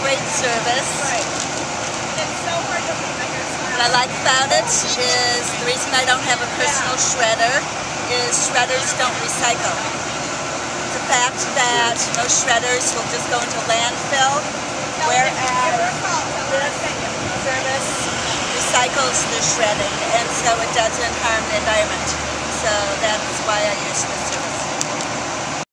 great service. Right. It's so hard to believe that you're What I like about it is the reason I don't have a personal shredder is shredders don't recycle. The fact that most shredders will just go into landfill, whereas this service recycles the shredding, and so it doesn't harm the environment. So that's why I use this service.